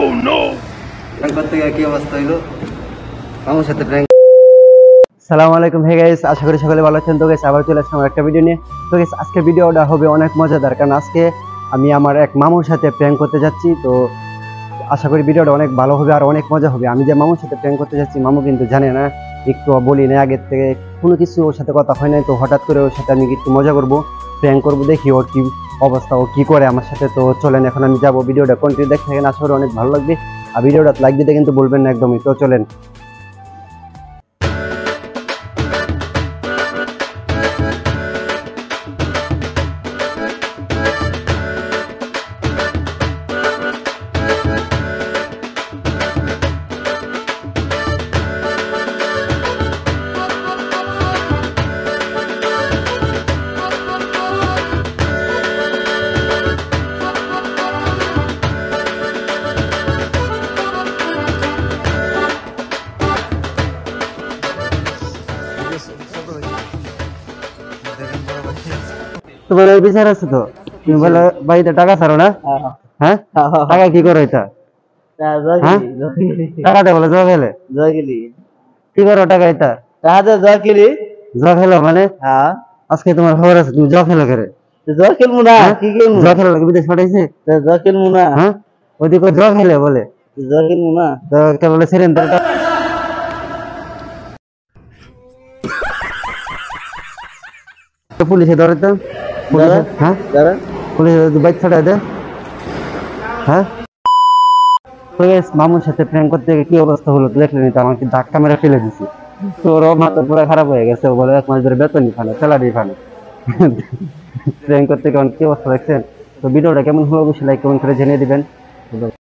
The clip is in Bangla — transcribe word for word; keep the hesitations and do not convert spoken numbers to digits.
প্র্যাঙ্ক করতে গিয়ে কি অবস্থা হইলো আমার সাথে প্র্যাঙ্ক। আসসালামু আলাইকুম, হে গাইস, আশা করি সকলে ভালো আছেন। তো গাইস আবার চলে আসলাম একটা ভিডিও নিয়ে। তো গাইস আজকে ভিডিওটা হবে অনেক মজাদার, কারণ আজকে আমি আমার এক মামুর সাথে প্র্যাঙ্ক করতে যাচ্ছি। তো আশা করি ভিডিওটা অনেক ভালো হবে আর অনেক মজা হবে। আমি যে মামুর সাথে প্র্যাঙ্ক করতে যাচ্ছি, মামু কিন্তু জানে না, একটু বলি না আগের থেকে, কোনো কিছু ওর সাথে কথা হয় নাই। তো হঠাৎ করে ওর সাথে আমি একটু মজা করবো, প্র্যাঙ্ক করবো, দেখি ওর কি অবস্থা, ও কি করে আমার সাথে। তো চলেন এখন আমি যাবো, ভিডিওটা কন্টিনিউ দেখতে থাকেন, আশা করি অনেক ভালো লাগবে। আর ভিডিওটা লাইক দিতে কিন্তু বলবেন না একদমই। তো চলেন। তোমার ওই বিচার আছে তো, তুমি বলে বাড়িতে টাকা ছাড়ো না? হ্যাঁ, টাকা কি করো এটা? টাকাতে বলে জগ খেলে, কি করো টাকা এটা? জগ খেলো মানে আজকে তোমার খবর আছে, তুমি জগ খেলো করে? জগ খেলবো না, কি খেলবো? জগ খেলো বিদেশ পাঠাইছে, জগ খেলবো না। হ্যাঁ, ওইদিকে জগ খেলে বলে জগ খেলবো না, তো কে বলে ছেড়েন তো। পুলিশে ধরে তো, হ্যাঁ পুলিশ বাইক ছাড়াই দেয়। হ্যাঁ, মামুর সাথে প্র্যাঙ্ক করতে কি অবস্থা হলো দেখলেন তো, আমাকে ধাক্কা মেরে ফেলে দিছি। তো ওর মাথা পুরো খারাপ হয়ে গেছে, বলে এক মাস ধরে বেতনই ফানে, স্যালারি ফানে। প্র্যাঙ্ক করতে কেমন কি অবস্থা দেখছেন? তো ভিডিওটা কেমন হলো অবশ্যই লাইক কমেন্ট করে জানিয়ে দিবেন।